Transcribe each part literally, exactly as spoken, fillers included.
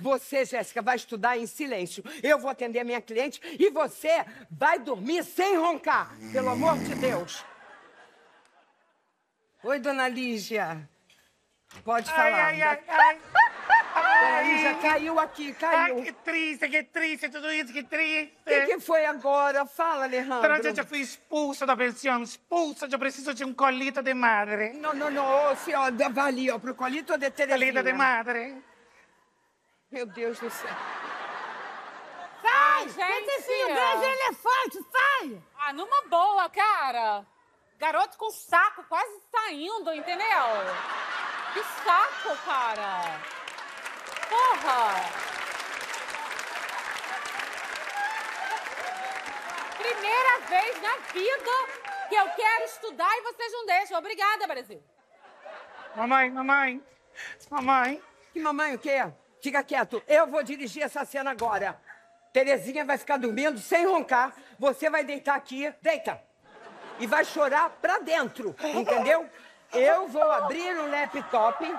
Você, Jéssica, vai estudar em silêncio. Eu vou atender a minha cliente e você vai dormir sem roncar. Pelo amor de Deus. Oi, dona Lígia. Pode falar. Ai, ai, ai, ai. Dona Lígia, caiu aqui, caiu. Ai, que triste, que triste, tudo isso, que triste. O que, que foi agora? Fala, Alejandro. Pero eu fui expulso da pensão, expulso. Eu preciso de um colito de madre. Não, não, não, senhora, vai ali, ó, pro colito de Terezinha. Colito de madre. Meu Deus do céu. Sai, Gente! filho, grande elefante, sai! Ah, numa boa, cara. Garoto com saco quase saindo, entendeu? Que saco, cara. Porra. Primeira vez na vida que eu quero estudar e vocês não deixam. Obrigada, Brasil. Mamãe, mamãe, mamãe. Que mamãe o quê? Fica quieto, eu vou dirigir essa cena agora. Terezinha vai ficar dormindo sem roncar. Você vai deitar aqui, deita. E vai chorar pra dentro, entendeu? Eu vou abrir o laptop.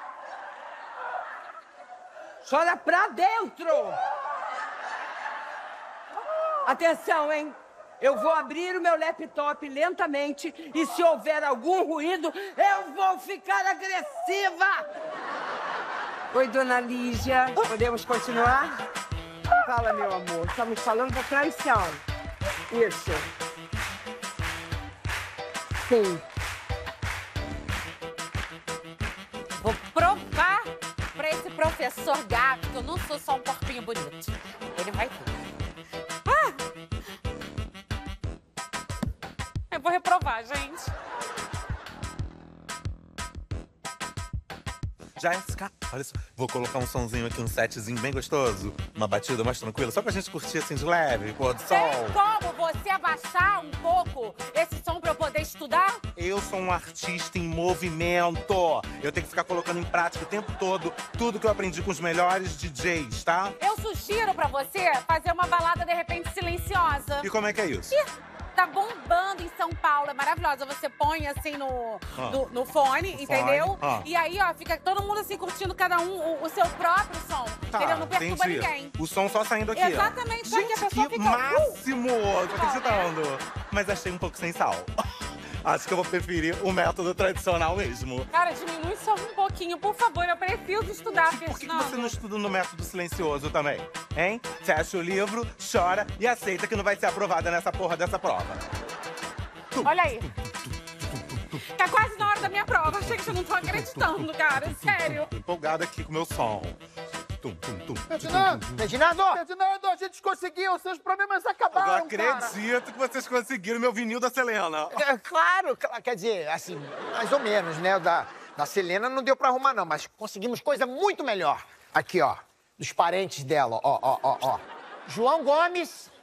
Chora pra dentro. Atenção, hein? Eu vou abrir o meu laptop lentamente e se houver algum ruído, eu vou ficar agressiva. Oi, dona Lígia. Podemos continuar? Fala, meu amor. Estamos falando da traição. Isso. Sim. Vou provar pra esse professor gato que eu não sou só um corpinho bonito. Ele vai ver. Ah! Eu vou reprovar, gente. Jéssica, olha só. Vou colocar um sonzinho aqui, um setzinho bem gostoso. Uma batida mais tranquila, só pra gente curtir assim de leve, pôr do sol. Tem como você abaixar um pouco esse som pra eu poder estudar? Eu sou um artista em movimento. Eu tenho que ficar colocando em prática o tempo todo tudo que eu aprendi com os melhores D Js, tá? Eu sugiro pra você fazer uma balada, de repente, silenciosa. E como é que é isso? Ih, tá bombando em São Paulo, é maravilhosa. Você põe assim no, Ah. no, no fone, No entendeu? fone, ah. E aí, ó, fica todo mundo assim curtindo cada um o, o seu próprio som. Tá, entendeu? Não perturba entendi. ninguém. O som só saindo aqui, Exatamente, ó. só que a Gente, pessoa que fica, uh! máximo! Tô acreditando. Mas achei um pouco sem sal. Acho que eu vou preferir o método tradicional mesmo. Cara, diminui só um pouquinho, por favor. Eu preciso estudar, Por que, que Fernando. você não estuda no método silencioso também? Hein? Fecha o livro, chora e aceita que não vai ser aprovada nessa porra dessa prova. Olha aí. Tá quase na hora da minha prova. Achei que eu não tô acreditando, cara. Sério. Tô empolgada aqui com o meu som. Tum, tum, tum. Ferdinando! Ferdinando! Ferdinando, a gente conseguiu! Seus problemas acabaram, Eu não acredito que vocês conseguiram meu vinil da Selena. cara! É, claro, cla- quer dizer, assim, mais ou menos, né? O da, da Selena não deu pra arrumar, não, mas conseguimos coisa muito melhor. Aqui, ó, dos parentes dela, ó, ó, ó, ó. João Gomes,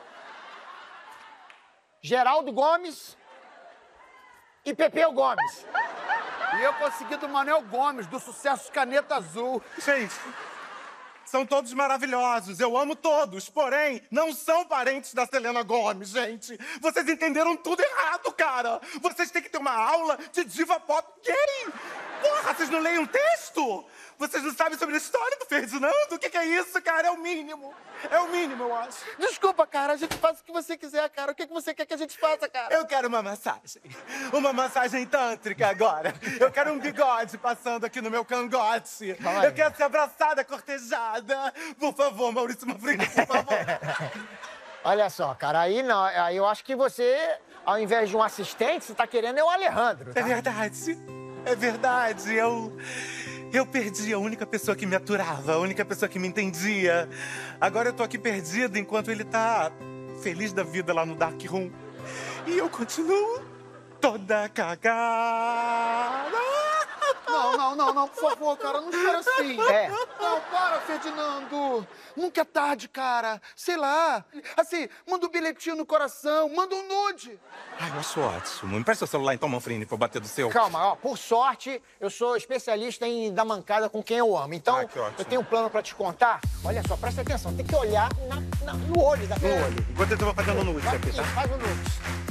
Geraldo Gomes e Pepeu Gomes. E eu consegui do Manuel Gomes, do sucesso Caneta Azul. Gente, são todos maravilhosos, eu amo todos, porém, não são parentes da Selena Gomez, gente. Vocês entenderam tudo errado, cara. Vocês têm que ter uma aula de diva pop gay. Porra, vocês não leem um texto? Vocês não sabem sobre a história do Ferdinando? O que, que é isso, cara? É o mínimo. É o mínimo, eu acho. Desculpa, cara, a gente faz o que você quiser, cara. O que, que você quer que a gente faça, cara? Eu quero uma massagem. Uma massagem tântrica agora. Eu quero um bigode passando aqui no meu cangote. Vai. Eu quero ser abraçada, cortejada. Por favor, Maurício Manfrini, por favor. Olha só, cara, aí não, aí eu acho que você, ao invés de um assistente, você tá querendo é o Alejandro. Tá? É verdade. É verdade. Eu... Eu perdi a única pessoa que me aturava, a única pessoa que me entendia. Agora eu tô aqui perdido enquanto ele tá feliz da vida lá no Dark Room. E eu continuo toda cagada. Não, não, não, não, por favor, cara, não chora assim. É. Não, para, Ferdinando. Nunca é tarde, cara. Sei lá. Assim, manda um bilhetinho no coração, manda um nude. Ai, eu acho ótimo. Me presta o celular então, Manfrini, pra eu bater do seu. Calma, ó, por sorte, eu sou especialista em dar mancada com quem eu amo. Então, Ah, que ótimo. eu tenho um plano pra te contar. Olha só, presta atenção, tem que olhar na- na- no olho da No olho. Enquanto eu vou fazendo nude aqui, tá? Faz o nude.